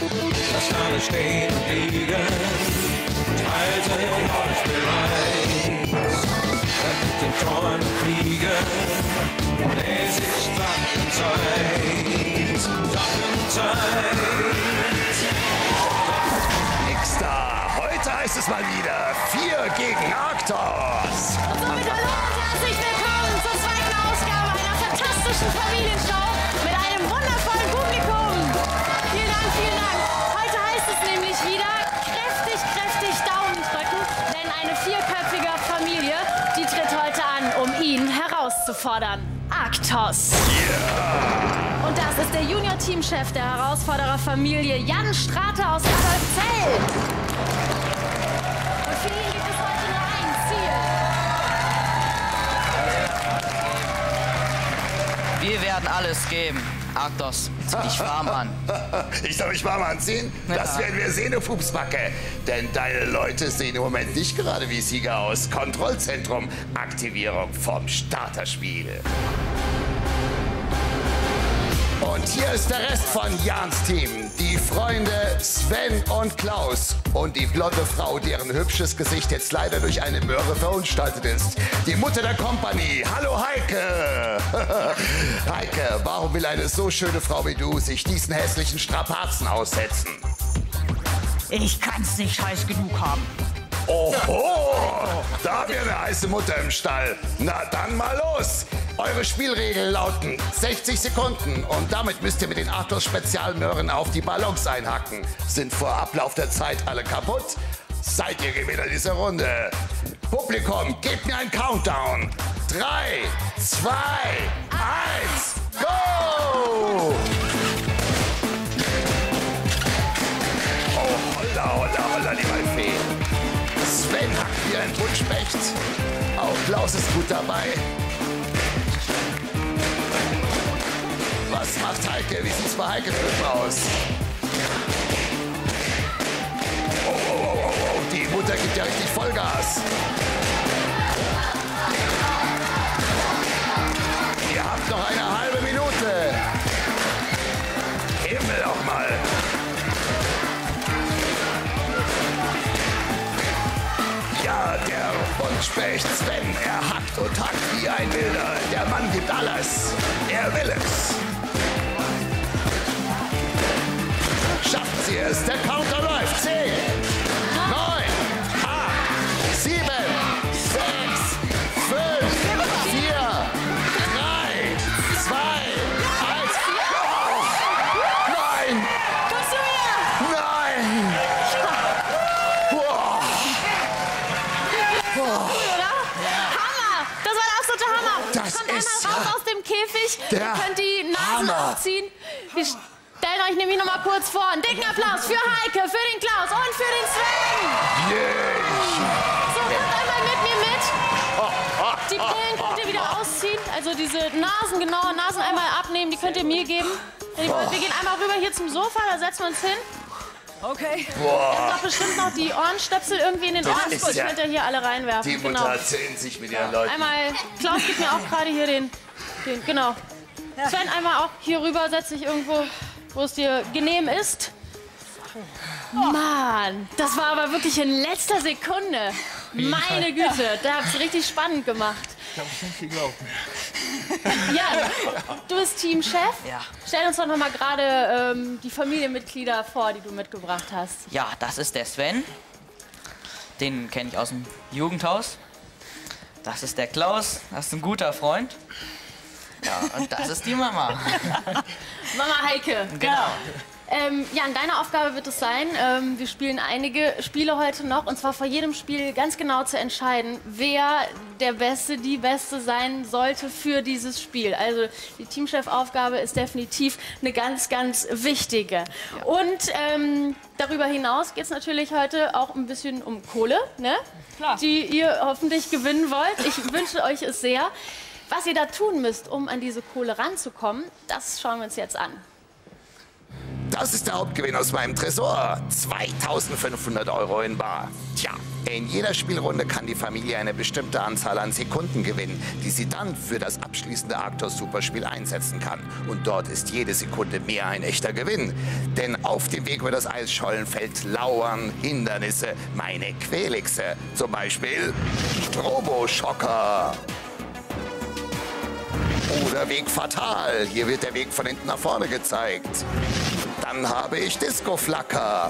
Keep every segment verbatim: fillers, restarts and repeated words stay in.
Lass alle stehen und liegen, halte euch bereit. Mit den Träumen fliegen, es ist Waffenzeit, Waffenzeit. X-Star, heute heißt es mal wieder vier gegen Arktos. Und somit hallo und herzlich willkommen zur zweiten Ausgabe einer fantastischen Familienshow mit einem wundervollen Publikum. Vielen Dank, vielen Dank. Heute heißt es nämlich wieder kräftig, kräftig Daumen drücken, denn eine vierköpfige Familie, die tritt heute an, um ihn herauszufordern. Arktos. Yeah. Und das ist der Junior-Teamchef der Herausfordererfamilie, Jan Strate aus Adolfzell. Und für ihn gibt es heute nur ein Ziel. Wir werden alles geben. Arktos, zieh dich warm an. Ich soll mich warm anziehen? Das werden wir sehen, du Pupsbacke. Denn deine Leute sehen im Moment nicht gerade wie Sieger aus. Kontrollzentrum, Aktivierung vom Starterspiel. Und hier ist der Rest von Jans Team. Die Freunde Sven und Klaus. Und die blonde Frau, deren hübsches Gesicht jetzt leider durch eine Möhre verunstaltet ist. Die Mutter der Kompanie. Hallo Heike. Heike, warum will eine so schöne Frau wie du sich diesen hässlichen Strapazen aussetzen? Ich kann's nicht heiß genug haben. Oho, da haben wir eine heiße Mutter im Stall. Na dann mal los. Eure Spielregeln lauten sechzig Sekunden und damit müsst ihr mit den Arktos-Spezialmöhren auf die Ballons einhacken. Sind vor Ablauf der Zeit alle kaputt? Seid ihr Gewinner dieser Runde. Publikum, gebt mir einen Countdown. Drei, zwei, eins, go! Oh, holla, holla, holla, die Waldfee. Sven hackt wie ein Buntspecht. Auch Klaus ist gut dabei. Was macht Heike? Wie sieht's bei Heike drüben aus? Oh, oh, oh, oh, oh, die Mutter gibt ja richtig Vollgas. Ihr habt noch eine halbe Minute. Himmel auch mal. Ja, der Buntspecht Sven, er hackt und hackt wie ein Wilder. Der Mann gibt alles. Er will es. Schaffen Sie es. Der Counter läuft. zehn, neun, acht, sieben, sechs, fünf, vier, drei, zwei, eins. Nein! Kommst du wieder? Nein! Wow. Cool, oder? Hammer! Das war der absolute Hammer. Das Kommt ist einmal raus ja aus dem Käfig. der Ihr könnt die Nasen Hammer. aufziehen. Wir stellen euch nämlich noch mal kurz vor. Einen dicken Applaus für Heike, für den Klaus und für den Sven. Yeah. So, kommt einmal mit mir mit. Die Brillen könnt ihr wieder ausziehen. Also diese Nasen, genaue Nasen einmal abnehmen, die könnt ihr mir geben. Wir gehen einmal rüber hier zum Sofa, da setzen wir uns hin. Okay. Ihr habt doch bestimmt noch die Ohrenstöpsel irgendwie in den Ohren. ist Die ja- könnt ihr hier alle reinwerfen. Die Mutter Genau. erzählt sich mit ihren Leuten. Einmal, Klaus gibt mir auch gerade hier den, den, genau. Sven, einmal auch hier rüber, setz dich irgendwo, wo es dir genehm ist. Mann, das war aber wirklich in letzter Sekunde. Meine Güte, da habt ihr richtig spannend gemacht. Ich hab's nicht geglaubt. Ja, du bist Teamchef. Ja. Stell uns doch noch mal gerade ähm, die Familienmitglieder vor, die du mitgebracht hast. Ja, das ist der Sven. Den kenne ich aus dem Jugendhaus. Das ist der Klaus. Das ist ein guter Freund. Ja, und das ist die Mama. Mama Heike. Genau. Ähm, ja, deine Aufgabe wird es sein, ähm, wir spielen einige Spiele heute noch, und zwar vor jedem Spiel ganz genau zu entscheiden, wer der Beste, die Beste sein sollte für dieses Spiel. Also die Teamchef-Aufgabe ist definitiv eine ganz, ganz wichtige. Ja. Und ähm, darüber hinaus geht es natürlich heute auch ein bisschen um Kohle, ne? Klar. Die ihr hoffentlich gewinnen wollt. Ich wünsche euch es sehr. Was ihr da tun müsst, um an diese Kohle ranzukommen, das schauen wir uns jetzt an. Das ist der Hauptgewinn aus meinem Tresor. zweitausendfünfhundert Euro in bar. Tja, In jeder Spielrunde kann die Familie eine bestimmte Anzahl an Sekunden gewinnen, die sie dann für das abschließende Arktos-Superspiel einsetzen kann. Und dort ist jede Sekunde mehr ein echter Gewinn. Denn auf dem Weg über das Eisschollenfeld lauern Hindernisse, meine Quelixe. Zum Beispiel Stroboschocker. Oder Weg fatal. Hier wird der Weg von hinten nach vorne gezeigt. Dann habe ich Disco-Flacker.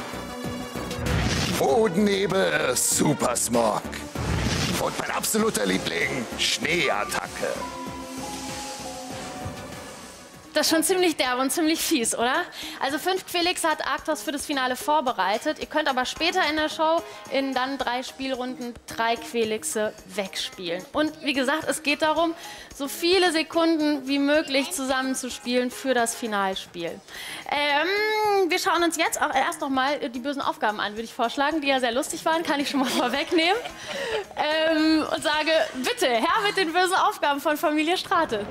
Bodennebel, Supersmog. Und mein absoluter Liebling, Schneeattacke. Das ist schon ziemlich derb und ziemlich fies, oder? Also fünf Quelixe hat Arktos für das Finale vorbereitet. Ihr könnt aber später in der Show in dann drei Spielrunden drei Quelixe wegspielen. Und wie gesagt, es geht darum, so viele Sekunden wie möglich zusammenzuspielen für das Finalspiel. Ähm, wir schauen uns jetzt auch erst noch mal die bösen Aufgaben an, würde ich vorschlagen, die ja sehr lustig waren, kann ich schon mal vorwegnehmen. Ähm, und sage, bitte, Herr mit den bösen Aufgaben von Familie Strate.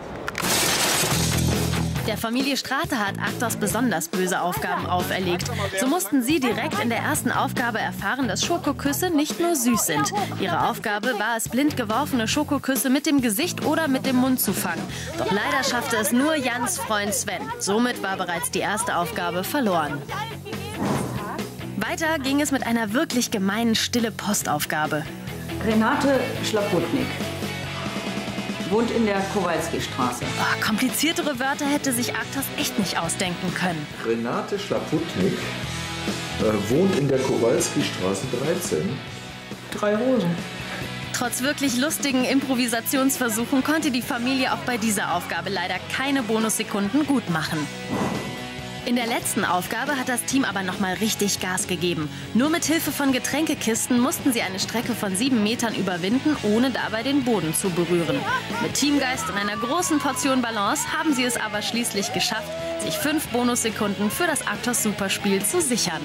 Der Familie Strate hat Arktos besonders böse Aufgaben auferlegt. So mussten sie direkt in der ersten Aufgabe erfahren, dass Schokoküsse nicht nur süß sind. Ihre Aufgabe war es, blind geworfene Schokoküsse mit dem Gesicht oder mit dem Mund zu fangen. Doch leider schaffte es nur Jans Freund Sven. Somit war bereits die erste Aufgabe verloren. Weiter ging es mit einer wirklich gemeinen Stille-Postaufgabe. Renate Schlaputnik wohnt in der Kowalski-Straße. Oh, kompliziertere Wörter hätte sich Arktos echt nicht ausdenken können. Renate Schlaputnik äh, wohnt in der Kowalski-Straße dreizehn. Drei Rosen. Trotz wirklich lustigen Improvisationsversuchen konnte die Familie auch bei dieser Aufgabe leider keine Bonussekunden gut machen. In der letzten Aufgabe hat das Team aber noch mal richtig Gas gegeben. Nur mit Hilfe von Getränkekisten mussten sie eine Strecke von sieben Metern überwinden, ohne dabei den Boden zu berühren. Mit Teamgeist und einer großen Portion Balance haben sie es aber schließlich geschafft, sich fünf Bonussekunden für das Arktos-Superspiel zu sichern.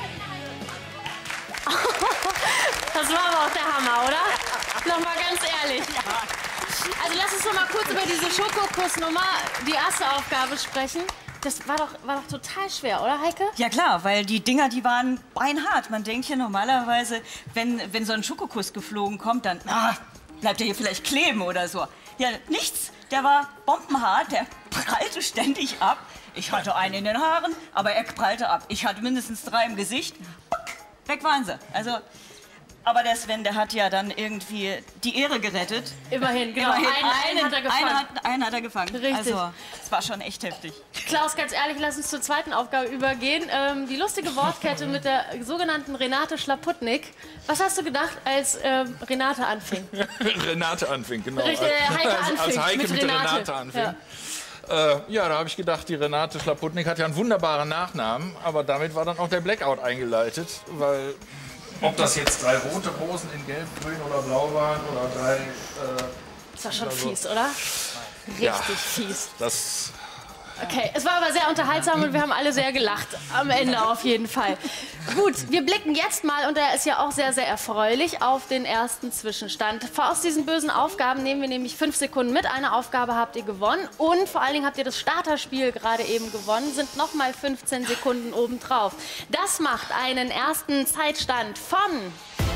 Das war aber auch der Hammer, oder? Noch mal ganz ehrlich. Also lass uns noch mal kurz über diese Schokokussnummer, die erste Aufgabe, sprechen. Das war doch, war doch total schwer, oder Heike? Ja klar, weil die Dinger, die waren beinhart. Man denkt ja normalerweise, wenn, wenn so ein Schokokuss geflogen kommt, dann ah, bleibt der hier vielleicht kleben oder so. Ja, nichts. Der war bombenhart, der prallte ständig ab. Ich hatte einen in den Haaren, aber er prallte ab. Ich hatte mindestens drei im Gesicht. Weg waren sie. Also, aber der Sven, der hat ja dann irgendwie die Ehre gerettet. Immerhin, genau. Immerhin, einen, einen hat er gefangen. Einen hat, einen hat er gefangen. Richtig. Also, es war schon echt heftig. Klaus, ganz ehrlich, lass uns zur zweiten Aufgabe übergehen. Ähm, die lustige Wortkette mit der sogenannten Renate Schlaputnik. Was hast du gedacht, als äh, Renate anfing? Renate anfing, genau. Richtig, äh, Heike anfing. Als Heike mit, mit der Renate, Renate anfing. Ja. Äh, ja, da habe ich gedacht, die Renate Schlaputnik hat ja einen wunderbaren Nachnamen, aber damit war dann auch der Blackout eingeleitet, weil ob das jetzt drei rote Rosen in Gelb, Grün oder Blau waren oder drei... Äh, Das war schon also, fies, oder? Richtig ja, fies. Das... Okay, es war aber sehr unterhaltsam und wir haben alle sehr gelacht. Am Ende auf jeden Fall. Gut, wir blicken jetzt mal, und der ist ja auch sehr, sehr erfreulich, auf den ersten Zwischenstand. Aus diesen bösen Aufgaben nehmen wir nämlich fünf Sekunden mit. Eine Aufgabe habt ihr gewonnen und vor allen Dingen habt ihr das Starterspiel gerade eben gewonnen. Sind nochmal fünfzehn Sekunden obendrauf. Das macht einen ersten Zeitstand von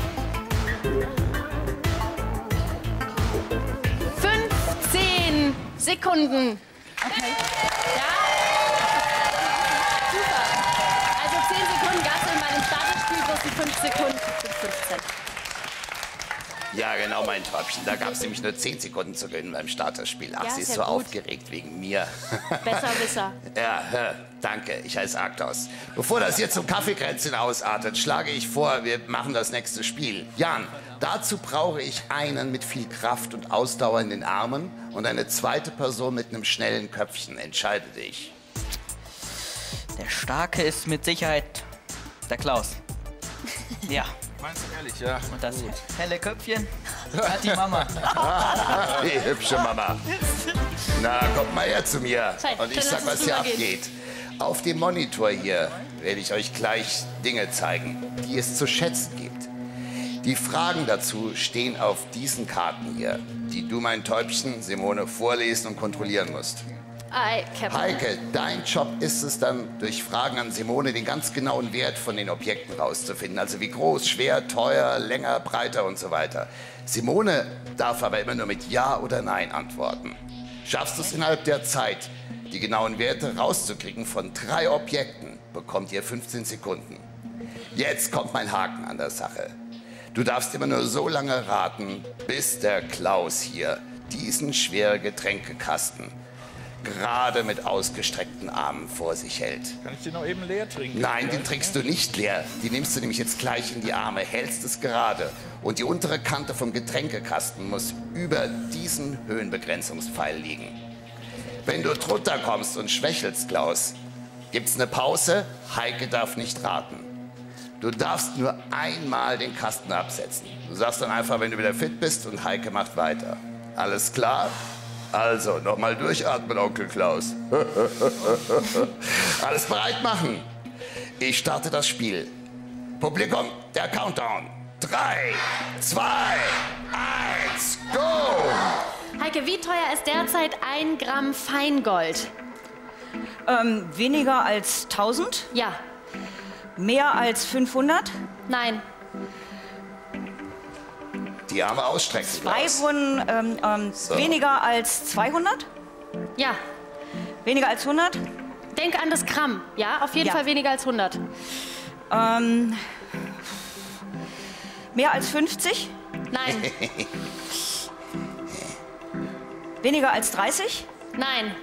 fünfzehn Sekunden. Okay. Ja? Super. Also zehn Sekunden gab es in meinem Starterspiel, bloß die fünf Sekunden sind fünfzehn. Ja, genau, mein Träubchen. Da gab es nämlich nur zehn Sekunden zu gewinnen beim Starterspiel. Ach, Ja, sie ist ist ja so gut. aufgeregt wegen mir. Besserwisser. Ja, äh, danke. Ich heiße Arktos. Bevor das jetzt zum Kaffeekränzchen ausartet, schlage ich vor, wir machen das nächste Spiel. Jan, dazu brauche ich einen mit viel Kraft und Ausdauer in den Armen und eine zweite Person mit einem schnellen Köpfchen. Entscheide dich. Der Starke ist mit Sicherheit der Klaus. Ja, Meinst du ehrlich, ja? und das helle Köpfchen hat die Mama. Die hübsche Mama. Na, kommt mal her zu mir. Zeit, Und ich dann sag, lass uns was hier rübergehen. abgeht. Auf dem Monitor hier werde ich euch gleich Dinge zeigen, die es zu schätzen gibt. Die Fragen dazu stehen auf diesen Karten hier, die du, mein Täubchen, Simone, vorlesen und kontrollieren musst. Ei, Captain. Heike, dein Job ist es dann, durch Fragen an Simone den ganz genauen Wert von den Objekten rauszufinden. Also wie groß, schwer, teuer, länger, breiter und so weiter. Simone darf aber immer nur mit Ja oder Nein antworten. Schaffst du es innerhalb der Zeit, die genauen Werte rauszukriegen von drei Objekten, bekommt ihr fünfzehn Sekunden. Jetzt kommt mein Haken an der Sache. Du darfst immer nur so lange raten, bis der Klaus hier diesen schweren Getränkekasten gerade mit ausgestreckten Armen vor sich hält. Kann ich den noch eben leer trinken? Nein, den trinkst du nicht leer. Die nimmst du nämlich jetzt gleich in die Arme, hältst es gerade. Und die untere Kante vom Getränkekasten muss über diesen Höhenbegrenzungspfeil liegen. Wenn du drunter kommst und schwächelst, Klaus, gibt's eine Pause. Heike darf nicht raten. Du darfst nur einmal den Kasten absetzen. Du sagst dann einfach, wenn du wieder fit bist, und Heike macht weiter. Alles klar? Also, nochmal durchatmen, Onkel Klaus. Alles bereit machen. Ich starte das Spiel. Publikum, der Countdown. Drei, zwei, eins, go! Heike, wie teuer ist derzeit ein Gramm Feingold? Ähm, weniger als tausend? Ja. Mehr als fünfhundert? Nein. Die Arme ausstrecken, Zwei Klaus. wurden ähm, ähm, So. weniger als zweihundert? Ja. Weniger als hundert? Denk an das Gramm. Ja, auf jeden Ja. Fall weniger als hundert. Ähm, mehr als fünfzig? Nein. Weniger als dreißig? Nein.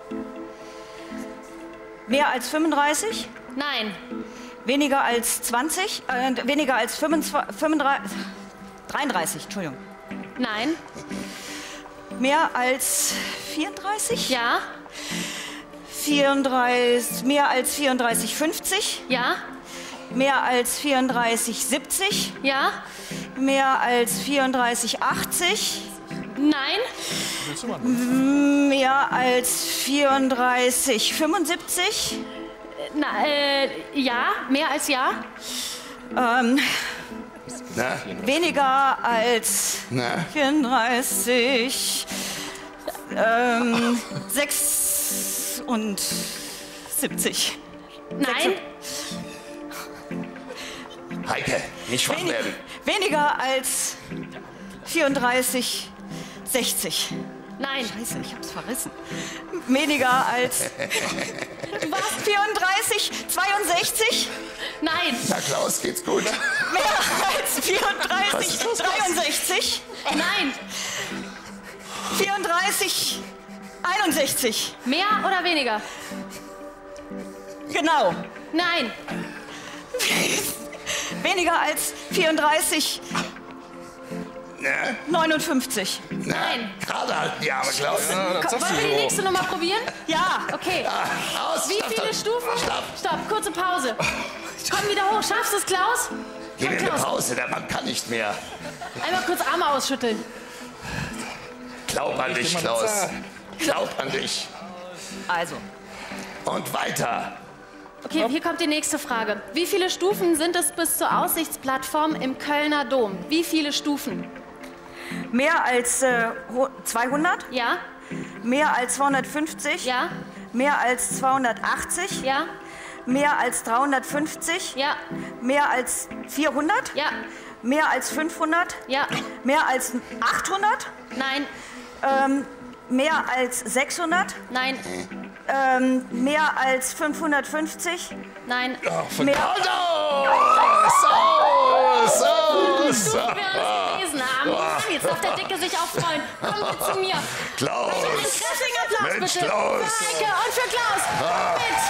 Mehr als fünfunddreißig? Nein. Weniger als zwanzig? Äh, weniger als fünfundzwanzig, fünfunddreißig, dreiunddreißig, Entschuldigung. Nein. Mehr als vierunddreißig? Ja. vierunddreißig, mehr als vierunddreißig, fünfzig? Ja. Mehr als vierunddreißig, siebzig? Ja. Mehr als vierunddreißig, achtzig? Nein. Willst du mal? Mehr als vierunddreißig, fünfundsiebzig? Na, äh, ja. Mehr als ja. Ähm, Na, weniger als na, vierunddreißig, ähm, sechsundsiebzig. Nein. Heike, nicht schwach Wenig, werden. weniger als vierunddreißig, sechzig. Nein. Scheiße, ich hab's verrissen. Weniger als Was? vierunddreißig, zweiundsechzig. Nein. Na, Klaus, geht's gut? Mehr als vierunddreißig, dreiundsechzig. Nein. vierunddreißig, einundsechzig. Mehr oder weniger? Genau. Nein. Weniger als vierunddreißig, Ne? neunundfünfzig. Na, Nein. gerade halten die Arme, Klaus. Ja, das sagst Wollen wir die du so. nächste Nummer probieren? Ja. Okay. Ah, aus, Wie stopp, viele stopp. Stufen? Stopp. Stopp, kurze Pause. Komm wieder hoch. Schaffst du es, Klaus? Gib Komm, mir eine Klaus. Pause, der Mann kann nicht mehr. Einmal kurz Arme ausschütteln. Glaub an dich, mal Klaus. Zahl. Glaub an dich. Also, Und weiter. Okay, hier kommt die nächste Frage. Wie viele Stufen sind es bis zur Aussichtsplattform im Kölner Dom? Wie viele Stufen? mehr als äh, ho- zweihundert, Ja? mehr als zweihundertfünfzig, Ja? mehr als zweihundertachtzig, Ja? mehr als dreihundertfünfzig, Ja? mehr als vierhundert, Ja? mehr als fünfhundert, Ja? mehr als achthundert, Nein? ähm, mehr als sechshundert, Nein? ähm, mehr als fünfhundertfünfzig, Nein? mehr, So, so, so. Wir uns gelesen haben. Jetzt darf der Dicke sich auch freuen. Kommen Sie zu mir. Einen Klaus. kräftigen Applaus Mensch, bitte. Klaus. Für Heike und für Klaus. Mit.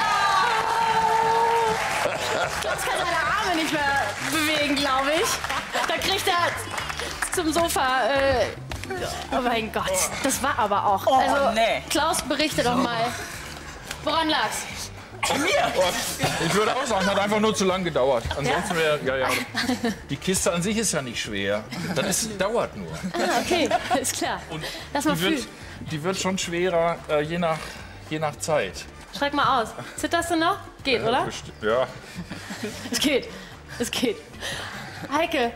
Ah. Klaus kann seine Arme nicht mehr bewegen, glaube ich. Da kriegt er zum Sofa. Äh, oh mein Gott, das war aber auch. Oh, also, nee. Klaus, berichte doch mal. Woran lag's? Ich würde auch sagen, hat einfach nur zu lang gedauert. Ansonsten wäre, ja, ja. Die Kiste an sich ist ja nicht schwer. Das ist, dauert nur. Ah, okay, ist klar. Lass mal Die wird, fühlen. die wird schon schwerer, äh, je, nach, je nach Zeit. Streck mal aus. Zitterst du noch? Geht, oder? Besti- Ja. Es geht. Es geht. Heike,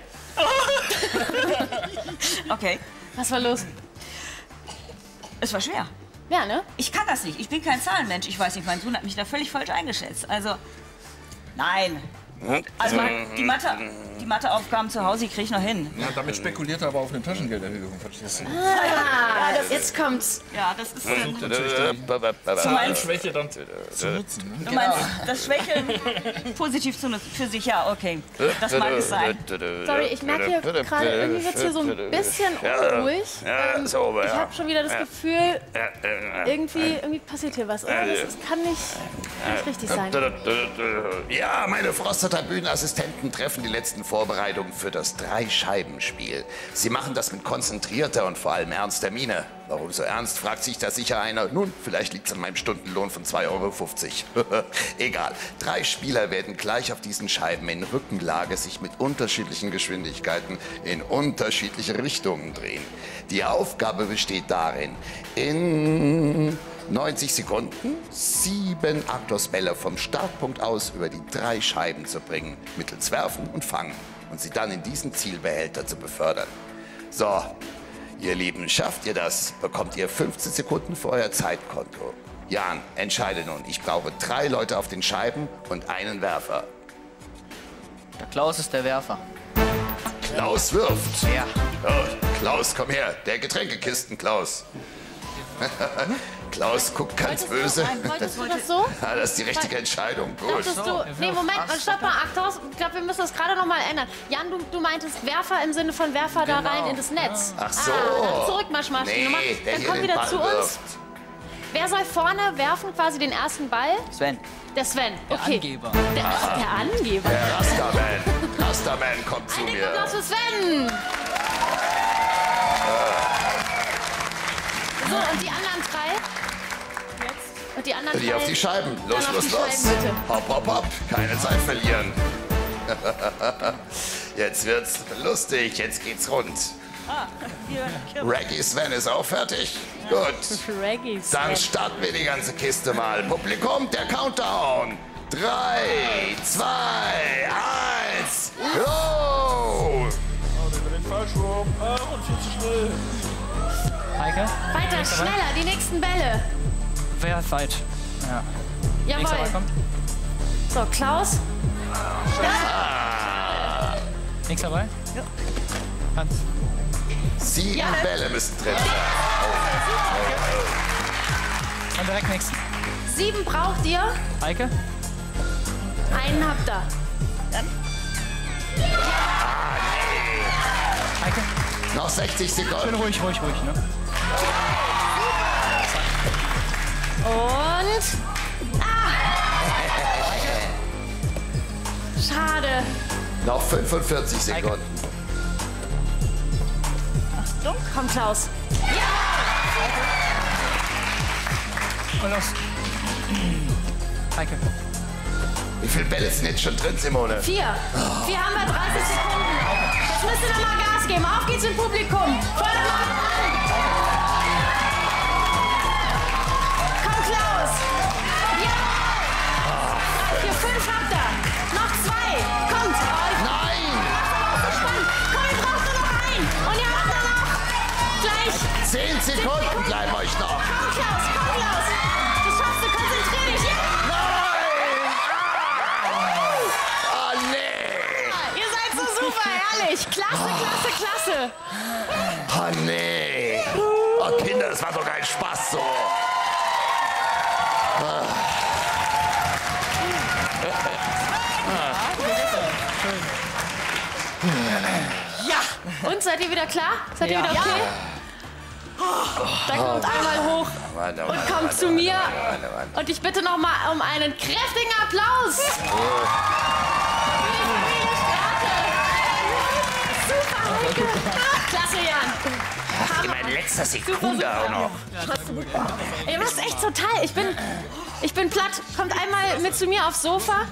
okay, was war los? es war schwer. Ja, ne? Ich kann das nicht. Ich bin kein Zahlenmensch. Ich weiß nicht, mein Sohn hat mich da völlig falsch eingeschätzt. Also, nein. Also, die Mathe, die Matheaufgaben zu Hause, die kriege ich noch hin. Ja, damit spekuliert er aber auf eine Taschengelderhöhung, verstehst du? Ah, das, jetzt kommt's. Ja, das ist... Äh, Zu meiner Schwäche dann zu nutzen. Ne? Du meinst, das Schwäche positiv zu nutzen für sich, ja, okay. Das mag es sein. Sorry, ich merke hier gerade, irgendwie wird es hier so ein bisschen unruhig. Ja, Ähm, so, ich ja. habe schon wieder das Gefühl, irgendwie, irgendwie passiert hier was. Oder? Das, das kann nicht, nicht richtig sein. Ja, meine Frosterter Bühnenassistenten treffen die letzten Vorbereitungen für das Drei-Scheiben-Spiel. Sie machen das mit konzentrierter und vor allem ernster Miene. Warum so ernst, fragt sich da sicher einer. Nun, vielleicht liegt es an meinem Stundenlohn von zwei Euro fünfzig. Egal. Drei Spieler werden gleich auf diesen Scheiben in Rückenlage sich mit unterschiedlichen Geschwindigkeiten in unterschiedliche Richtungen drehen. Die Aufgabe besteht darin, in neunzig Sekunden sieben Aktosbälle vom Startpunkt aus über die drei Scheiben zu bringen, mittels Werfen und Fangen und sie dann in diesen Zielbehälter zu befördern. So, ihr Lieben, schafft ihr das, bekommt ihr fünfzehn Sekunden für euer Zeitkonto. Jan, entscheide nun. Ich brauche drei Leute auf den Scheiben und einen Werfer. Der Klaus ist der Werfer. Klaus wirft. Ja. Oh, Klaus, komm her. Der Getränkekisten, Klaus. Klaus guckt ganz böse. Wolltest du das so? Ja, das ist die richtige Entscheidung. Gut. Dachtest du, nee, Moment, stopp mal, Aktos. Ich glaube, wir müssen das gerade noch mal ändern. Jan, du, du meintest Werfer im Sinne von Werfer da rein in das Netz. Ach so. Ah, dann zurückmarsch, Nee, Nummer. der Dann hier komm den wieder Ball zu uns. wirft. Wer soll vorne werfen, quasi den ersten Ball? Sven. Der Sven. Okay. Angeber. Der, ach, der Angeber. Der Rasterman. Rasterman kommt zu Ein dicken mir. Applaus für Sven. So, und die anderen drei? Jetzt. Und die anderen Die drei? auf die Scheiben. Los, Dann auf los, die los. Scheiben, bitte. Hopp, hopp, hopp. Keine Zeit verlieren. Jetzt wird's lustig. Jetzt geht's rund. Ah, hier, hier. Reggie Sven ist auch fertig. Gut. Reggae Dann Sven. starten wir die ganze Kiste mal. Publikum, der Countdown. Drei, zwei, eins, go! Den Fallschirm. Ah, und viel zu schnell. Heike? Weiter, schneller, die nächsten Bälle. Wer ist falsch? Ja. Links dabei Jawohl. kommt. So, Klaus. Links dabei? Ja. Hans. Sieben Ja. Bälle müssen drin sein. Und direkt nächsten. Sieben braucht ihr. Heike? Einen habt ihr. Heike? Noch sechzig Schön Sekunden. ruhig, ruhig, ruhig, ne? Und. Ah! Schade. Noch fünfundvierzig Sekunden. Achtung, komm, Klaus. Und los. Heike. Wie viele Bälle sind jetzt schon drin, Simone? Vier. Vier haben wir, dreißig Sekunden. Jetzt müsst ihr noch mal Gas geben. Auf geht's im Publikum. Volle Mann an. Komm, Klaus. Ja. Hier, fünf habt ihr. Noch zwei. Kommt. Oh, Nein! spannend. Komm, ihr braucht nur noch einen. Und ihr habt dann noch gleich. Zehn Sekunden bleiben euch noch. Komm, Klaus. Komm, Klaus. Du schaffst du. Konzentrier dich. Ja. Nein! Oh, nee! Ihr seid so super, ehrlich. Klasse, klasse, klasse. Oh, nee! Oh, Kinder, das war doch kein Spaß so. Ja. Und, seid ihr wieder klar? Seid ihr Ja. wieder okay? Dann kommt einmal hoch Warte, und warte, kommt warte, zu mir. warte, warte, warte. Und ich bitte noch mal um einen kräftigen Applaus. Für die Familie Strate. Super, Heike. Klasse, Jan. Mein letzter Sekunde auch noch. Ihr macht's echt total. Ich bin, ich bin platt. Kommt einmal mit zu mir aufs Sofa.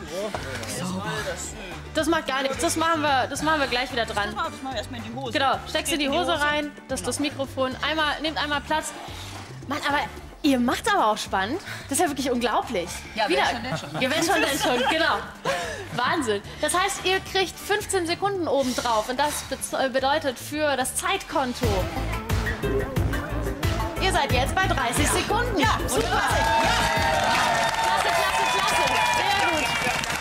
Das macht gar nichts. Das machen wir, das machen wir gleich wieder dran. Das machen wir erstmal in die Hose. Genau, steckst in die Hose rein, das ist das Mikrofon. Einmal, nehmt einmal Platz. Mann, aber ihr macht's aber auch spannend. Das ist ja wirklich unglaublich. Ja, wenn schon, denn schon. Ja, wenn schon, denn schon, genau. Wahnsinn. Das heißt, ihr kriegt fünfzehn Sekunden oben drauf und das be- bedeutet für das Zeitkonto. Ihr ihr seid jetzt bei dreißig Sekunden. Ja, super. Ja. Klasse, klasse, klasse. Sehr gut.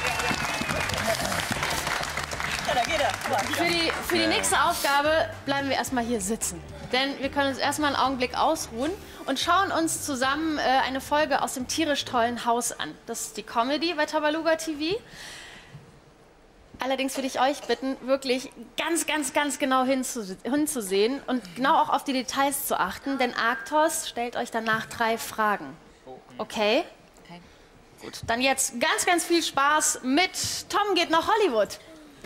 Ja, da geht er. Für die, für die nächste Aufgabe bleiben wir erstmal hier sitzen. Denn wir können uns erstmal einen Augenblick ausruhen und schauen uns zusammen äh, eine Folge aus dem tierisch tollen Haus an. Das ist die Comedy bei Tabaluga T V. Allerdings würde ich euch bitten, wirklich ganz, ganz, ganz genau hinzu, hinzusehen und genau auch auf die Details zu achten, denn Arktos stellt euch danach drei Fragen. Okay? Okay. Gut, dann jetzt ganz, ganz viel Spaß mit Tom geht nach Hollywood.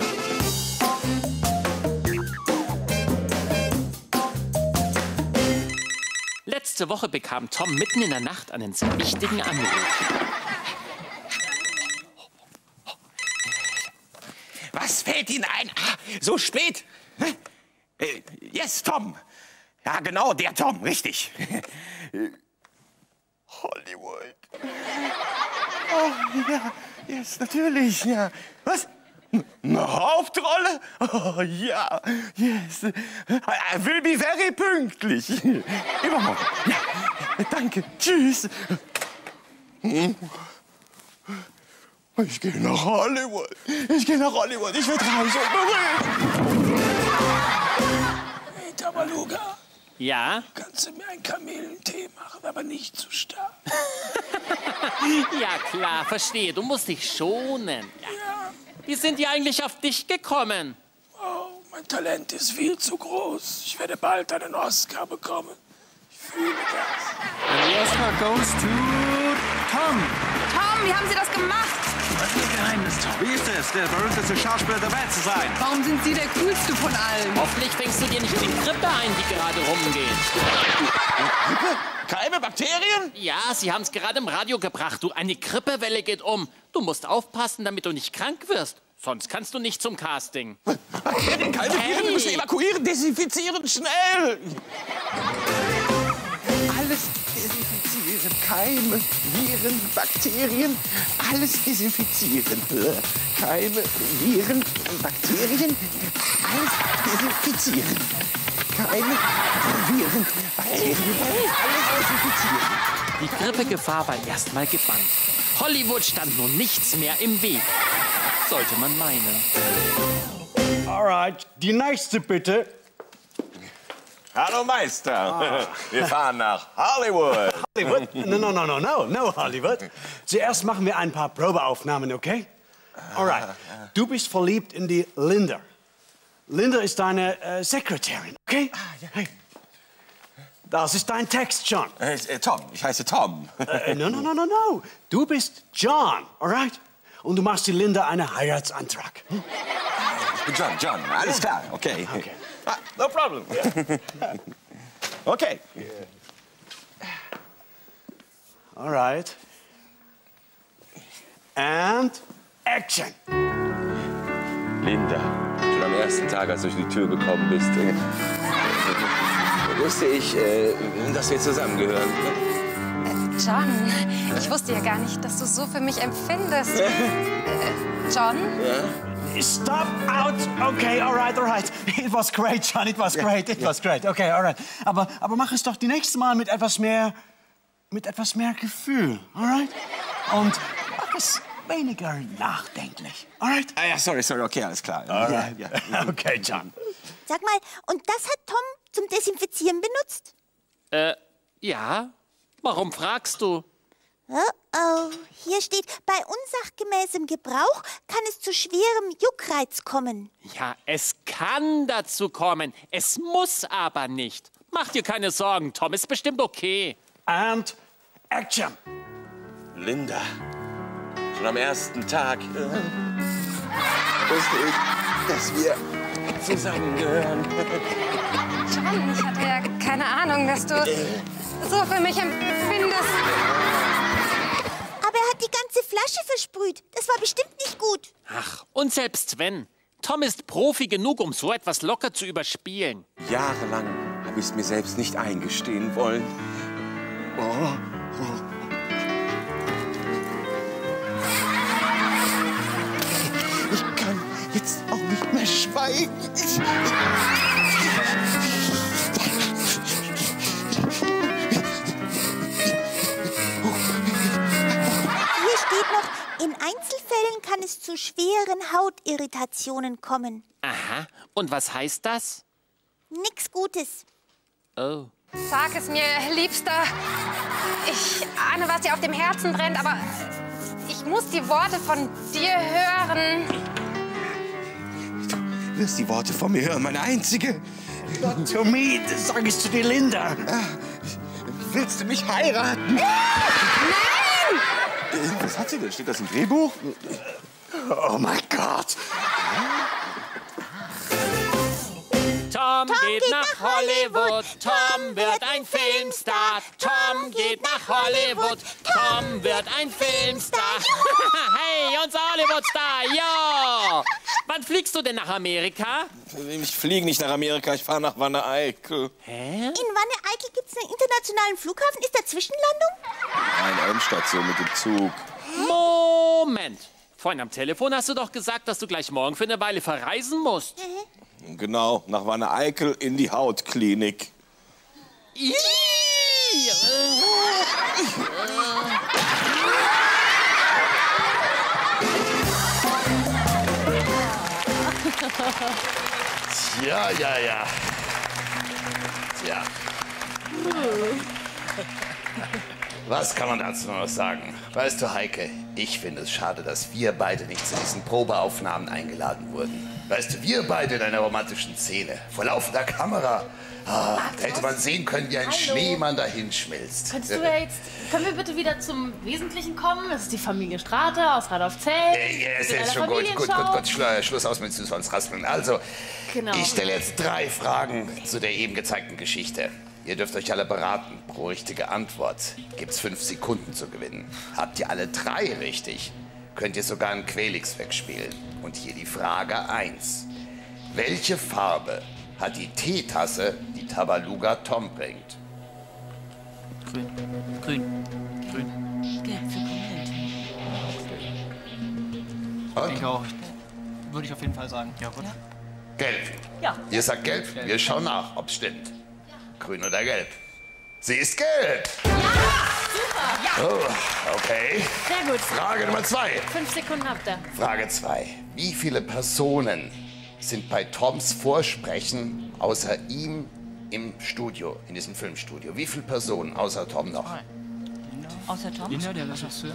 Letzte Woche bekam Tom mitten in der Nacht einen sehr wichtigen Anruf. Was fällt Ihnen ein? Ah, so spät. Äh, yes, Tom. Ja, genau, der Tom, richtig. Hollywood. Oh, ja, yes, natürlich, ja. Was? Eine Hauptrolle? Oh, ja, yes. I will be very pünktlich. Übermorgen. Ja, danke, tschüss. Ich gehe nach Hollywood. Ich gehe nach Hollywood. Ich werde reich und berühmt. Hey, Tabaluga. Ja? Kannst du mir einen Kamelentee machen, aber nicht zu stark? Ja, klar, verstehe. Du musst dich schonen. Ja. Ja. Wie sind die eigentlich auf dich gekommen? Oh, mein Talent ist viel zu groß. Ich werde bald einen Oscar bekommen. Ich fühle das. And the Oscar goes to Tom. Tom, wie haben Sie das gemacht? Was ist Ihr Geheimnis, Tom? Wie ist es, der berühmteste Schauspieler der Welt zu sein? Warum sind Sie der coolste von allen? Hoffentlich fängst du dir nicht die Grippe ein, die gerade rumgeht. Grippe? Keime, Bakterien? Ja, sie haben es gerade im Radio gebracht. Du, eine Grippewelle geht um. Du musst aufpassen, damit du nicht krank wirst. Sonst kannst du nicht zum Casting. Bakterien, Keime, Viren, wir müssen evakuieren, desinfizieren, schnell. Alles desinfizieren. Keime, Viren, Bakterien, alles desinfizieren. Keime, Viren, Bakterien, alles desinfizieren. Keine Viren, Bakterien, alles desinfizieren. Die Grippegefahr war erstmal gebannt. Hollywood stand nun nichts mehr im Weg. Sollte man meinen. Alright, die nächste bitte. Hallo Meister, ah. Wir fahren nach Hollywood. Hollywood? No, no, no, no, no, no Hollywood. Zuerst machen wir ein paar Probeaufnahmen, okay? Alright, du bist verliebt in die Linda. Linda ist deine äh, Sekretärin, okay? Ah, ja. Hey. Das ist dein Text, John. Äh, äh, Tom, ich heiße Tom. Äh, no, no, no, no, no. Du bist John, alright? Und du machst die Linda einen Heiratsantrag. Hm? Ich bin John, John, alles klar, okay. Okay. Ah, no problem. Okay. Alright. And action. Linda, schon am ersten Tag, als du durch die Tür gekommen bist, äh, wusste ich, äh, dass wir zusammengehören. Äh, John, ich wusste ja gar nicht, dass du so für mich empfindest. Äh, John? Ja? Stop out. Okay, all right, all right. It was great, John. It was great. It was great. Okay, all right. Aber, aber mach es doch die nächste Mal mit etwas mehr, mit etwas mehr Gefühl, all right? Und mach es weniger nachdenklich, all right? Ah, ja, sorry, sorry, okay, alles klar. All right. Ja, ja. Okay, John. Sag mal, und das hat Tom zum Desinfizieren benutzt? Äh, ja? Warum fragst du? Oh, oh, hier steht, bei unsachgemäßem Gebrauch kann es zu schwerem Juckreiz kommen. Ja, es kann dazu kommen. Es muss aber nicht. Mach dir keine Sorgen, Tom. Ist bestimmt okay. And action. Linda, schon am ersten Tag äh, wusste ich, dass wir zusammengehören. John, ich hatte ja keine Ahnung, dass du so für mich empfindest. Aber er hat die ganze Flasche versprüht. Das war bestimmt nicht gut. Ach, und selbst wenn. Tom ist Profi genug, um so etwas locker zu überspielen. Jahrelang habe ich es mir selbst nicht eingestehen wollen. Oh, oh. Ich kann jetzt auch nicht mehr schweigen. Ich steht noch, in Einzelfällen kann es zu schweren Hautirritationen kommen. Aha. Und was heißt das? Nix Gutes. Oh. Sag es mir, Liebster. Ich ahne, was dir auf dem Herzen brennt, aber ich muss die Worte von dir hören. Du wirst die Worte von mir hören, meine einzige. Not to me, sag es zu dir, Linda. Willst du mich heiraten? Nein! Was hat sie denn? Steht das im Drehbuch? Oh mein Gott. Tom, Tom geht, geht nach nach Hollywood, Hollywood. Tom wird ein Filmstar. Tom geht nach Hollywood, Tom wird ein Filmstar. Hey, unser Hollywood-Star, ja! Wann fliegst du denn nach Amerika? Ich fliege nicht nach Amerika, ich fahre nach Wanne Eickel. Hä? In Wanne Eickel gibt es einen internationalen Flughafen. Ist da Zwischenlandung? Eine Endstation mit dem Zug. Moment! Vorhin am Telefon hast du doch gesagt, dass du gleich morgen für eine Weile verreisen musst. Mhm. Genau, nach Wanne Eickel in die Hautklinik. Ih! Ja, ja, ja. Tja. Was kann man dazu noch sagen? Weißt du, Heike, ich finde es schade, dass wir beide nicht zu diesen Probeaufnahmen eingeladen wurden. Weißt du, wir beide in einer romantischen Szene, vor laufender Kamera. Ah, da hätte man sehen können, wie ein Hallo. Schneemann dahin schmilzt. Könntest du ja jetzt, können wir bitte wieder zum Wesentlichen kommen? Das ist die Familie Strate aus Radolfzell. Äh, ja, ist Mit jetzt einer schon gut, gut, gut, Familienschau. gut. Schlu- Schluss aus mit Süßholz raspeln. Also, Genau. ich stelle jetzt drei Fragen zu der eben gezeigten Geschichte. Ihr dürft euch alle beraten. Pro richtige Antwort gibt's fünf Sekunden zu gewinnen. Habt ihr alle drei richtig, könnt ihr sogar einen Quelix wegspielen. Und hier die Frage eins. Welche Farbe hat die Teetasse, die Tabaluga Tom bringt? Grün. Grün. Grün. Gelb für Kamillentee. Und? Ich auch. Würde ich auf jeden Fall sagen. Ja, gut. Gelb. Ja. Ihr sagt gelb? Wir schauen nach, ob's stimmt. Grün oder gelb? Sie ist gelb. Super. Oh, okay. Sehr gut. Frage Nummer zwei. Fünf Sekunden habt ihr. Frage zwei. Wie viele Personen sind bei Toms Vorsprechen außer ihm im Studio, in diesem Filmstudio? Wie viele Personen außer Tom noch? Außer Tom? Linda, der Regisseur.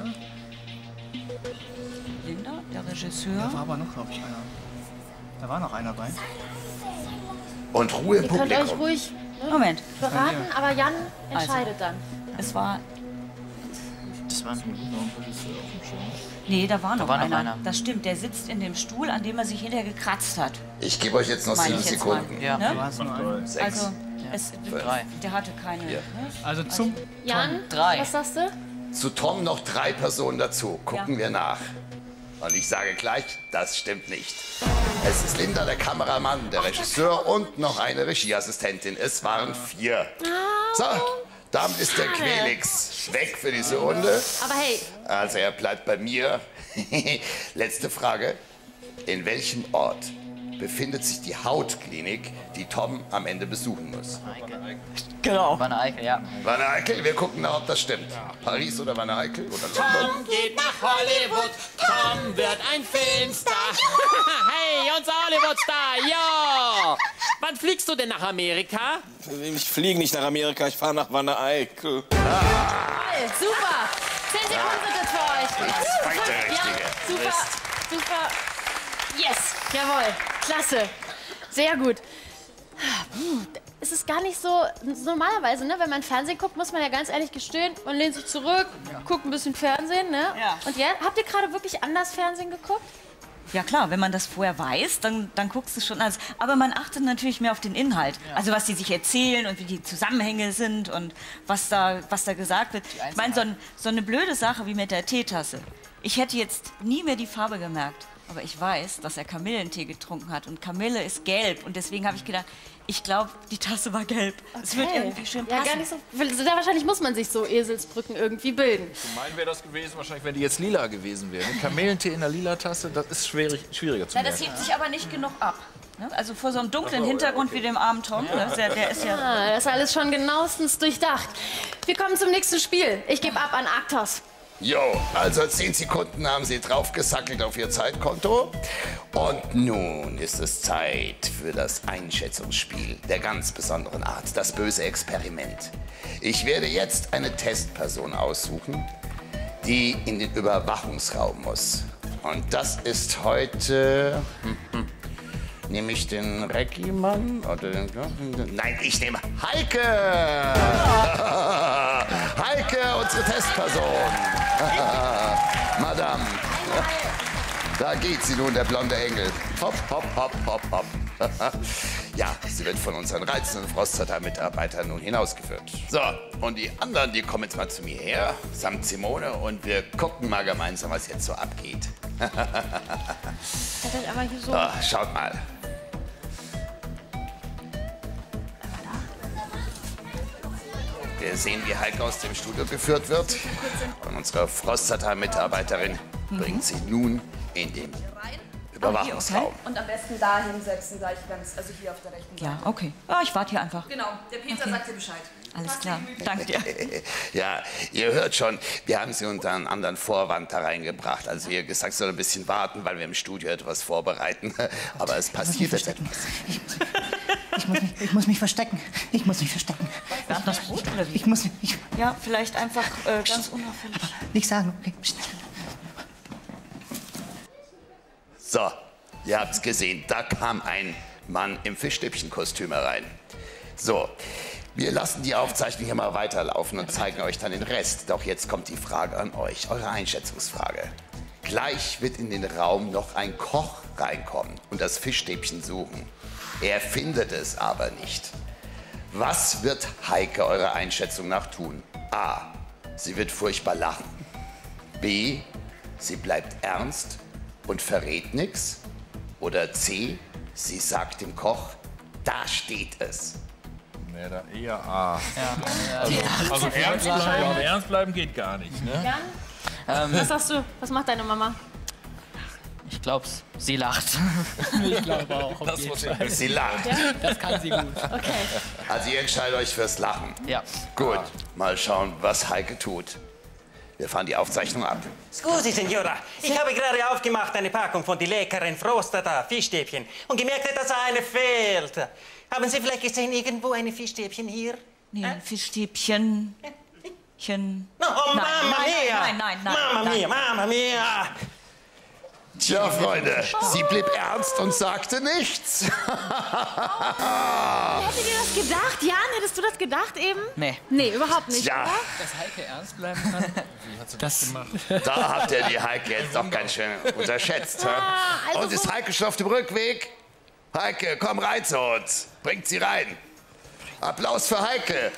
Linda, der Regisseur. Da war aber noch, glaube ich, einer. Da war noch einer bei. Und Ruhe im Ihr könnt euch Publikum. ruhig ne, Moment. beraten, aber Jan entscheidet Also. dann. Es war... Das war ein Regisseur auf dem Schirm. Nee, da war noch, war noch einer. einer. Das stimmt, der sitzt in dem Stuhl, an dem er sich hinterher gekratzt hat. Ich gebe euch jetzt noch Meine sieben ich jetzt Sekunden. mal. Ja. Ne? Da war es nur einer. Sechs. Also, es, Drei. der hatte keine... Vier. Ne? Also zum Jan, drei. was sagst du? Zu Tom noch drei Personen dazu. Gucken Ja. wir nach. Und ich sage gleich, das stimmt nicht. Es ist Linda, der Kameramann, der Regisseur und noch eine Regieassistentin. Es waren vier. So, damit ist der Schade. Quelix weg für diese Runde. Aber hey, Also er bleibt bei mir. Letzte Frage. In welchem Ort befindet sich die Hautklinik, die Tom am Ende besuchen muss? Genau. Wanne Eickel, ja. Wanne Eickel, wir gucken nach, ob das stimmt. Paris oder Wanne Eickel oder London? Tom geht nach Hollywood, Tom wird ein Filmstar. Hey, unser Hollywood-Star, ja! Wann fliegst du denn nach Amerika? Ich fliege nicht nach Amerika, ich fahre nach Wanne Eickel. toll, super. Zehn Sekunden sind es für euch. Die zweite Ja, richtige. super, Mist. super. Yes, jawohl, klasse. Sehr gut. Es ist gar nicht so, normalerweise, ne, wenn man Fernsehen guckt, muss man ja ganz ehrlich gestehen, man lehnt sich zurück, guckt ein bisschen Fernsehen, ne? Ja. Und ja, habt ihr gerade wirklich anders Fernsehen geguckt? Ja klar, wenn man das vorher weiß, dann, dann guckst du schon alles. Aber man achtet natürlich mehr auf den Inhalt. Also was die sich erzählen und wie die Zusammenhänge sind und was da, was da gesagt wird. Ich meine, so, ein, so eine blöde Sache wie mit der Teetasse. Ich hätte jetzt nie mehr die Farbe gemerkt. Aber ich weiß, dass er Kamillentee getrunken hat. Und Kamille ist gelb. Und deswegen habe ich gedacht, ich glaube, die Tasse war gelb. Es wird irgendwie schön passen. Ja, gar nicht so. Da wahrscheinlich muss man sich so Eselsbrücken irgendwie bilden. Mein wäre das gewesen, wahrscheinlich, wenn die jetzt lila gewesen wäre. Mit Kamillentee in der lila Tasse, das ist schwierig, schwieriger zu Ja, merken. das hebt sich aber nicht genug ab. Ne? Also vor so einem dunklen Hintergrund wie dem armen Tom. Ne? Der, der ist ja... Ah, das ist alles schon genauestens durchdacht. Wir kommen zum nächsten Spiel. Ich gebe ab an Arktos. Jo, also zehn Sekunden haben Sie draufgesackelt auf Ihr Zeitkonto. Und nun ist es Zeit für das Einschätzungsspiel der ganz besonderen Art, das böse Experiment. Ich werde jetzt eine Testperson aussuchen, die in den Überwachungsraum muss. Und das ist heute... Hm, hm, nehme ich den Recki-Mann oder den... Nein, ich nehme Heike! Heike, unsere Testperson. Madame. Da geht sie nun, der blonde Engel. Hopp, hopp, hopp, hopp, hopp. Ja, sie wird von unseren reizenden Prostata-Mitarbeitern nun hinausgeführt. So, und die anderen, die kommen jetzt mal zu mir her, samt Simone, und wir gucken mal gemeinsam, was jetzt so abgeht. So. So, schaut mal. Wir sehen, wie Heike aus dem Studio geführt wird. Und unsere Prostata-Mitarbeiterin Mhm. bringt sie nun in den Überwachungsraum. Okay. Und am besten da hinsetzen, sage ich ganz, also hier auf der rechten Seite. Ja, okay. Ah, ich warte hier einfach. Genau, der Peter Okay. sagt dir Bescheid. Alles klar, danke dir. Ja, ihr hört schon, wir haben sie unter einen anderen Vorwand da reingebracht. Also ihr gesagt, soll ein bisschen warten, weil wir im Studio etwas vorbereiten. Aber es passiert jetzt etwas. Ich muss, mich, ich muss mich verstecken. Ich muss mich verstecken. Wer hat das Brot oder wie? Ich muss mich... Ich, ja, vielleicht einfach äh, ganz unauffällig. Aber nicht sagen, okay. Psst. So, ihr habt's gesehen, da kam ein Mann im Fischstäbchenkostüm herein. So, wir lassen die Aufzeichnung hier mal weiterlaufen und zeigen euch dann den Rest. Doch jetzt kommt die Frage an euch, eure Einschätzungsfrage. Gleich wird in den Raum noch ein Koch reinkommen und das Fischstäbchen suchen. Er findet es aber nicht. Was wird Heike eurer Einschätzung nach tun? A. Sie wird furchtbar lachen. B. Sie bleibt ernst und verrät nichts. Oder C. Sie sagt dem Koch, da steht es. Nee, da eher A. Ja. Also, also Ja. ernst, bleiben, ernst bleiben geht gar nicht. Ne? Jan? Ähm, Was sagst du? Was macht deine Mama? Ich glaub's, sie lacht. Ich glaube auch. Auf Das jeden muss Fall. ich Sie lacht. Das kann sie gut. Okay. Also ihr entscheidet euch fürs Lachen. Ja. Gut, mal schauen, was Heike tut. Wir fahren die Aufzeichnung ab. Scusi, Signora. Ich habe gerade aufgemacht eine Packung von die leckeren Frostata Fischstäbchen und gemerkt, dass eine fehlt. Haben Sie vielleicht gesehen, irgendwo eine Fischstäbchen hier? Nee, ein Fischstäbchen. Chen. No, oh, Nein, Mamma nein, mia! nein, nein, nein, Mamma nein. mia, Mamma mia! Tja, Freunde, sie blieb ernst und sagte nichts. Hättet ihr das gedacht? Jan, hättest du das gedacht eben? Nee. Nee, überhaupt nicht, Ja. oder? Dass Heike ernst bleiben kann. Wie hat sie das gemacht? Da habt ihr die Heike jetzt doch ganz schön unterschätzt. hä? Ah, also Und ist so- Heike schon auf dem Rückweg? Heike, komm rein zu uns. Bringt sie rein. Applaus für Heike.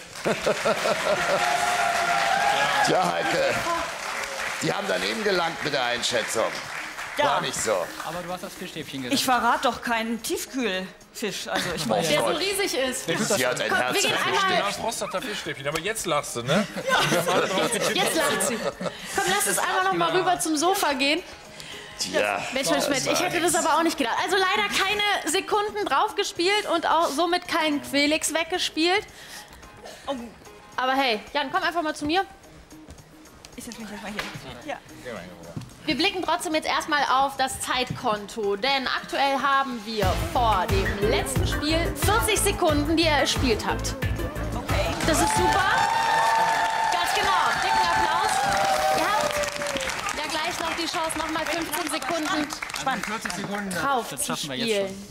Tja, Heike, die haben daneben gelangt mit der Einschätzung. Ja. War nicht so. Aber du hast das Fischstäbchen gesagt. Ich verrate doch keinen Tiefkühlfisch. Also ich weiß Der so Gott. riesig ist. Sie hat ein Komm, Herz wir gehen für einmal- Ja, Prostata Fischstäbchen, aber jetzt lachst du, ne? Jetzt lacht sie. Komm, lass uns einmal noch mal rüber zum Sofa gehen. Tja, Mensch, Mensch, Mensch, ich hätte das aber auch nicht gedacht. Also leider keine Sekunden drauf gespielt und auch somit kein Quelix weggespielt. Aber hey, Jan, komm einfach mal zu mir. Ich setz mich erstmal hier. Ja. Wir blicken trotzdem jetzt erstmal auf das Zeitkonto, denn aktuell haben wir vor dem letzten Spiel vierzig Sekunden, die ihr erspielt habt. Okay. Das ist super. Ganz genau. Dicken Applaus. Ihr habt ja gleich noch die Chance, nochmal fünfzehn Sekunden vierzig Sekunden. drauf Das zu schaffen wir jetzt spielen.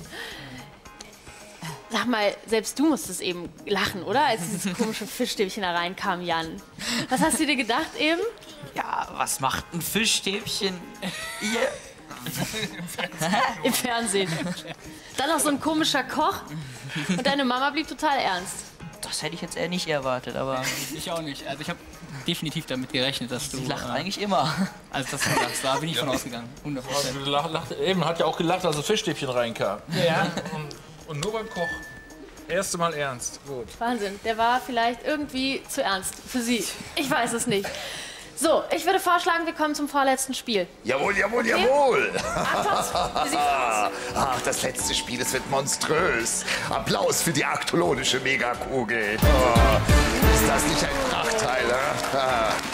Sag mal, selbst du musstest eben lachen, oder? Als dieses komische Fischstäbchen da reinkam, Jan. Was hast du dir gedacht eben? Ja, was macht ein Fischstäbchen hier? Im Fernsehen. Dann noch so ein komischer Koch. Und deine Mama blieb total ernst. Das hätte ich jetzt eher nicht erwartet, aber Ich auch nicht. Also ich habe definitiv damit gerechnet, dass du... sie lacht äh, eigentlich immer. Also dass du lachst, da bin ich von ausgegangen. hundert Prozent. Also, lach, lach, eben hat ja auch gelacht, als das Fischstäbchen reinkam. Ja. Und, und nur beim Koch. Erste Mal ernst. Gut. Wahnsinn, der war vielleicht irgendwie zu ernst für sie. Ich weiß es nicht. So, ich würde vorschlagen, wir kommen zum vorletzten Spiel. Jawohl, jawohl, Okay. jawohl. Achtung, wie sieht's aus? Ach, das letzte Spiel, es wird monströs. Applaus für die aktolonische Megakugel. Oh, ist das nicht ein Prachtteil? Äh?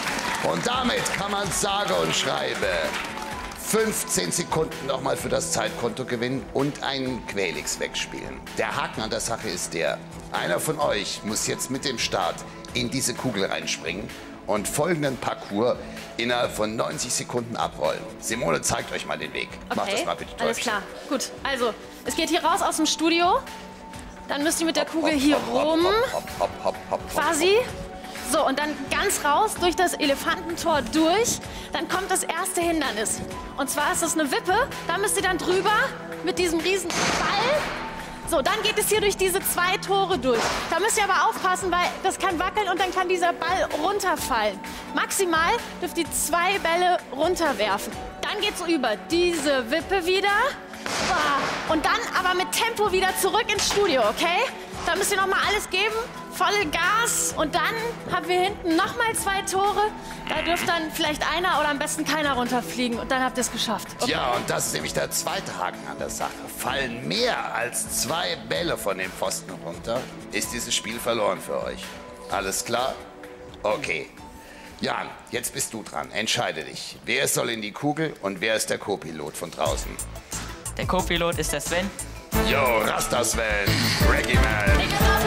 Und damit kann man sage und schreibe fünfzehn Sekunden nochmal für das Zeitkonto gewinnen und einen Quelix wegspielen. Der Haken an der Sache ist der, einer von euch muss jetzt mit dem Start in diese Kugel reinspringen und folgenden Parcours innerhalb von neunzig Sekunden abrollen. Simone zeigt euch mal den Weg. Okay, Macht das mal bitte, alles Täubchen. klar. Gut, also, es geht hier raus aus dem Studio. Dann müsst ihr mit der Kugel hier rum, Hopp, hopp, hopp, hopp, quasi. So, und dann ganz raus durch das Elefantentor durch. Dann kommt das erste Hindernis. Und zwar ist das eine Wippe. Da müsst ihr dann drüber mit diesem riesen Ball. So, dann geht es hier durch diese zwei Tore durch. Da müsst ihr aber aufpassen, weil das kann wackeln und dann kann dieser Ball runterfallen. Maximal dürft ihr zwei Bälle runterwerfen. Dann geht's über diese Wippe wieder. Und dann aber mit Tempo wieder zurück ins Studio, okay? Da müsst ihr noch mal alles geben, volle Gas. Und dann haben wir hinten noch mal zwei Tore. Da dürft dann vielleicht einer oder am besten keiner runterfliegen. Und dann habt ihr es geschafft. Okay. Ja, und das ist nämlich der zweite Haken an der Sache. Fallen mehr als zwei Bälle von dem Pfosten runter, ist dieses Spiel verloren für euch. Alles klar? Okay. Jan, jetzt bist du dran. Entscheide dich. Wer soll in die Kugel und wer ist der Co-Pilot von draußen? Der Co-Pilot ist der Sven. Jo, Rasta Sven, Reggae Man.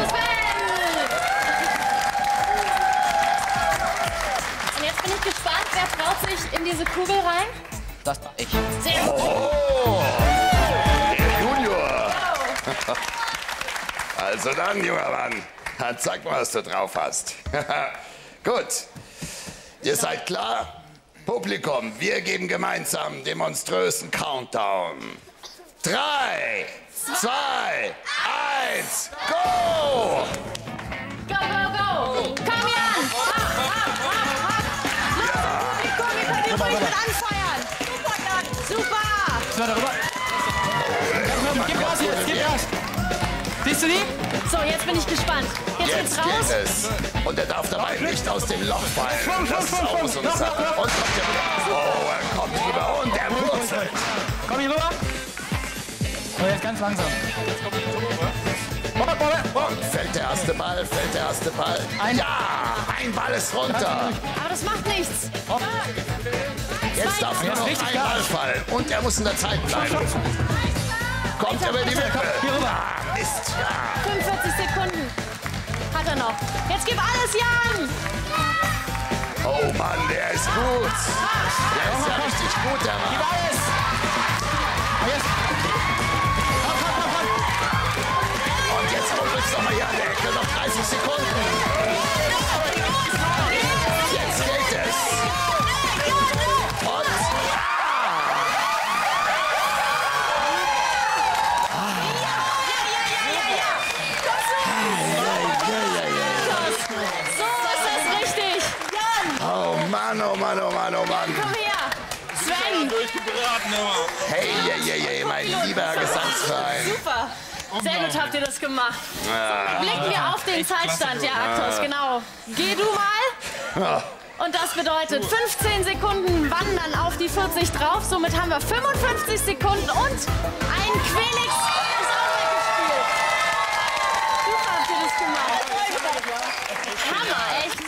Und jetzt bin ich gespannt, wer traut sich in diese Kugel rein? Das war ich. Sehr gut. Oh, der Junior. Also dann, junger Mann, dann zeig mal, was du drauf hast. Gut, ihr seid klar? Publikum, wir geben gemeinsam den monströsen Countdown. Drei, zwei, eins, go! Go, go, go! Komm, Jan! Ihr könnt anfeuern! Super, Jan! Super! So, darüber. Gib Gas jetzt, gib Gas! Siehst du die? So, jetzt bin ich gespannt. Jetzt, Jetzt geht's raus. geht es. Und er darf dabei nicht aus dem Loch fallen. Das ist auch so eine Sache. Und kommt er wieder. Oh, er kommt rüber und er wurzelt. Komm hier rüber. So, jetzt ganz langsam. Jetzt kommt die rüber. Und fällt der erste Ball, fällt der erste Ball. Ja, ein Ball ist runter. Aber das macht nichts. Jetzt darf nur noch ein Ball fallen. Und er muss in der Zeit bleiben. Kommt über die Wippe. Hier rüber. Ah, Mist, ja. fünfundvierzig Sekunden hat er noch. Jetzt gib alles, Jan! Oh Mann, der ist gut. Der ist ja richtig gut, der Mann. Gib alles! Jetzt. Komm, komm, komm, komm. Und jetzt kommt uns noch mal hier an der Ecke. Noch dreißig Sekunden. Jetzt geht es. Und... So ist das richtig. Jan! Oh Mann, oh Mann, oh Mann, oh Mann. Komm her. Sven! Hey, hey, hey, hey, mein lieber Gesangsverein. Super. Sehr gut habt ihr das gemacht. Ja. Blicken wir auf den Zeitstand, ja, Aktos, genau. Geh du mal. Ja. Und das bedeutet, fünfzehn Sekunden wandern auf die vierzig drauf. Somit haben wir fünfundfünfzig Sekunden und ein Quelix ist auch weggespielt. Super habt ihr das gemacht. Hammer, echt.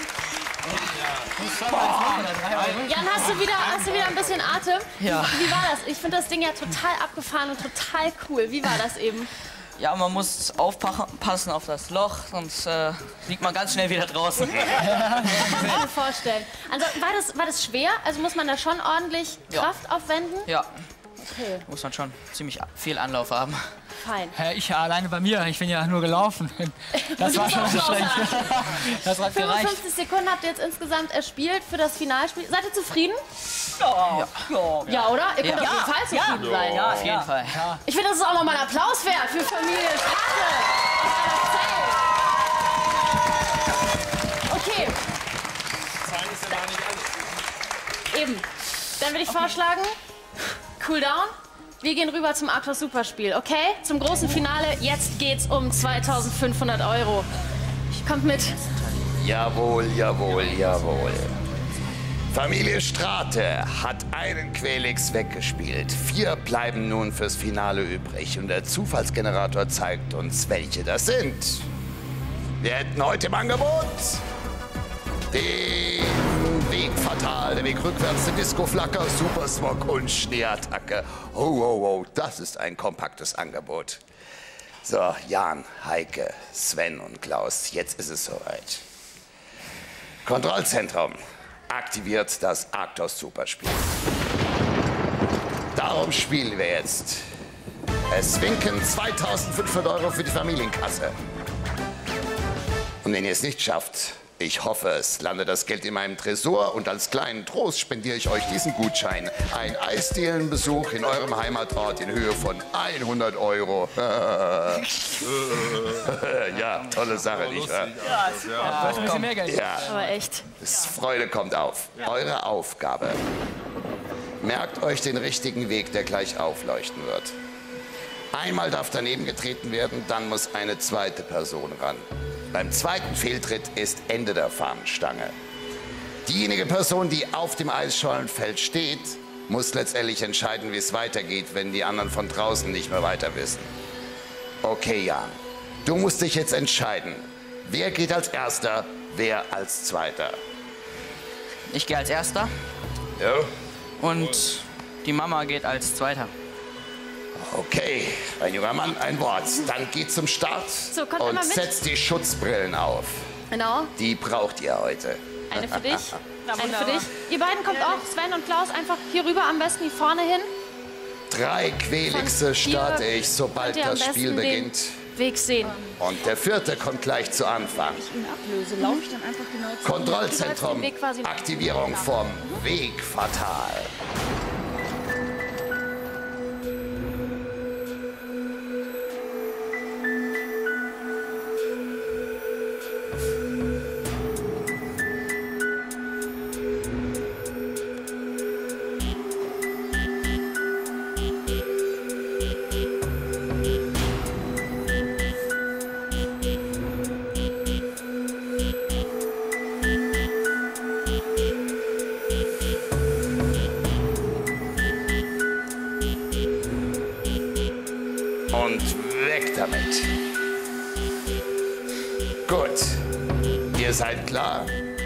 Jan, hast du, wieder, hast du wieder ein bisschen Atem? Ja. Wie, wie war das? Ich finde das Ding ja total abgefahren und total cool. Wie war das eben? Ja, man muss aufpassen auf das Loch, sonst äh, liegt man ganz schnell wieder draußen. Kann ich mir vorstellen. Also war das, war das schwer? Also muss man da schon ordentlich Kraft Ja. aufwenden? Ja, Okay, muss man schon ziemlich viel Anlauf haben. fein. Hä, ich ja alleine bei mir, ich bin ja nur gelaufen. Das war schon Das war schlecht. Das hat gereicht. fünfundfünfzig Sekunden habt ihr jetzt insgesamt erspielt für das Finalspiel. Seid ihr zufrieden? Ja. Ja, Ja, oder? Ihr könnt Ja. auf jeden Fall Ja. zufrieden sein. Ja, Auf jeden Fall. Ich finde, das ist auch nochmal ein Applaus wert für Familie Strate. Okay. Eben. Dann würde ich vorschlagen, cool down. Wir gehen rüber zum Arctos Superspiel, okay? Zum großen Finale. Jetzt geht's um zweitausendfünfhundert Euro. Kommt mit. Jawohl, jawohl, jawohl. Familie Strate hat einen Quelix weggespielt. Vier bleiben nun fürs Finale übrig. Und der Zufallsgenerator zeigt uns, welche das sind. Wir hätten heute im Angebot Den Weg fatal, der Weg rückwärts, der Disco-Flacker, Super Smog und Schneeattacke. Oh, oh, oh, das ist ein kompaktes Angebot. So, Jan, Heike, Sven und Klaus, jetzt ist es soweit. Kontrollzentrum, aktiviert das Arktos Superspiel. Darum spielen wir jetzt. Es winken zweitausendfünfhundert Euro für die Familienkasse. Und wenn ihr es nicht schafft, ich hoffe, es landet das Geld in meinem Tresor und als kleinen Trost spendiere ich euch diesen Gutschein. Ein Eisdielenbesuch in eurem Heimatort in Höhe von hundert Euro. Ja, tolle Sache, nicht wahr? Ja, ja, ein bisschen mehr Geld. Ja. Aber echt. Freude kommt auf. Eure Aufgabe. Merkt euch den richtigen Weg, der gleich aufleuchten wird. Einmal darf daneben getreten werden, dann muss eine zweite Person ran. Beim zweiten Fehltritt ist Ende der Fahnenstange. Diejenige Person, die auf dem Eisschollenfeld steht, muss letztendlich entscheiden, wie es weitergeht, wenn die anderen von draußen nicht mehr weiter wissen. Okay, Jan, du musst dich jetzt entscheiden. Wer geht als Erster, wer als Zweiter? Ich gehe als Erster. Ja. Und die Mama geht als Zweiter. Okay, ein junger Mann, ein Wort. Dann geht zum Start So, kommt und immer mit. setzt die Schutzbrillen auf. Genau. Die braucht ihr heute. Eine für dich. Eine für dich. Ihr beiden kommt auch, Sven und Klaus, einfach hier rüber, am besten hier vorne hin. Drei Quelixe starte ich, sobald Könnt ihr am das Spiel besten beginnt. den Weg sehen. Und der vierte kommt gleich zu Anfang. Ablöse, laufe ich dann einfach genau zu. Kontrollzentrum, Aktivierung vom Weg fatal. Und weg damit. Gut, ihr seid klar.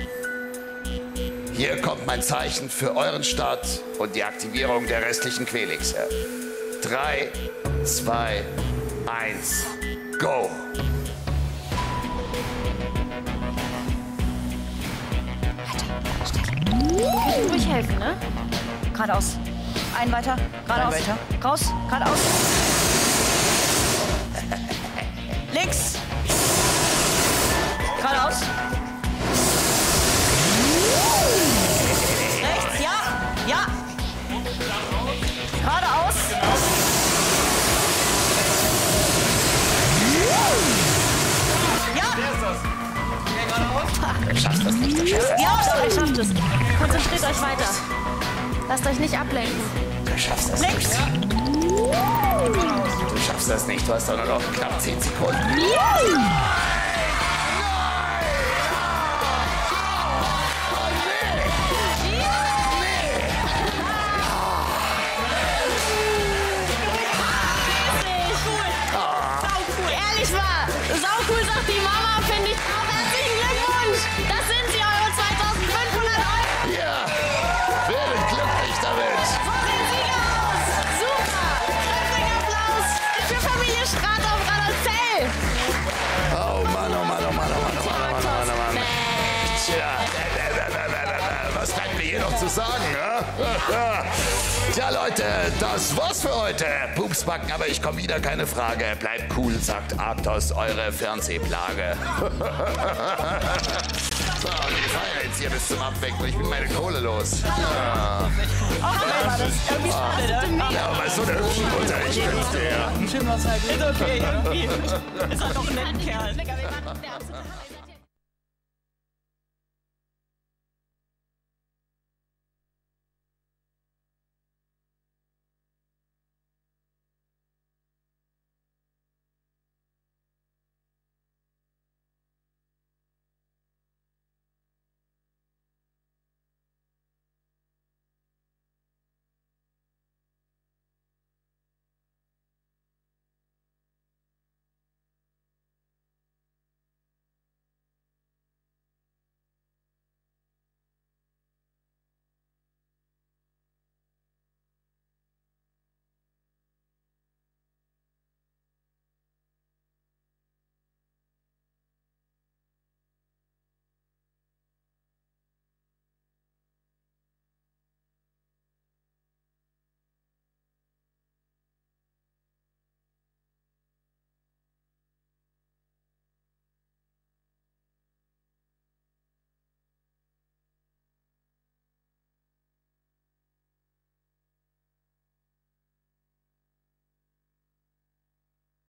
Hier kommt mein Zeichen für euren Start und die Aktivierung der restlichen Quelixe. Drei, zwei, eins, go! Kann ich ruhig helfen, ne? Geradeaus. Ein weiter. Geradeaus. Ein weiter. Raus. Geradeaus. Links. Geradeaus. Rechts. Ja. Ja. Geradeaus. Ja. Du schaffst das nicht, du schaffst das Ja, nicht. ihr schafft es. Konzentriert euch weiter. Lasst euch nicht ablenken. Du schaffst das Links. nicht. Du schaffst das nicht, du hast doch nur noch knapp zehn Sekunden. Ehrlich wahr. Sau cool, sagt die Mama, finde ich auch. Herzlichen Glückwunsch. Das sind sie, eure zweitausendfünfhundert Euro. Ja, werdet glücklich damit. So sehen sie aus. Super. Kräftiger Applaus für Familie Strata auf Radolzell. Oh Mann, oh Mann, oh Mann, oh Mann, oh Mann, oh Mann, oh Mann. Tja, was bleibt mir hier noch zu sagen, ja? Tja, Leute, das war's für heute. Pupsbacken, aber ich komme wieder, keine Frage. Bleibt cool, sagt Arktos, eure Fernsehplage. So, und ich feiere jetzt hier bis zum Abwecken. Ich bin meine Kohle los. Ja. Ja, aber so eine hübsche Mutter, ich gönn's dir. Ist okay, irgendwie. Ist halt doch ein netter Kerl.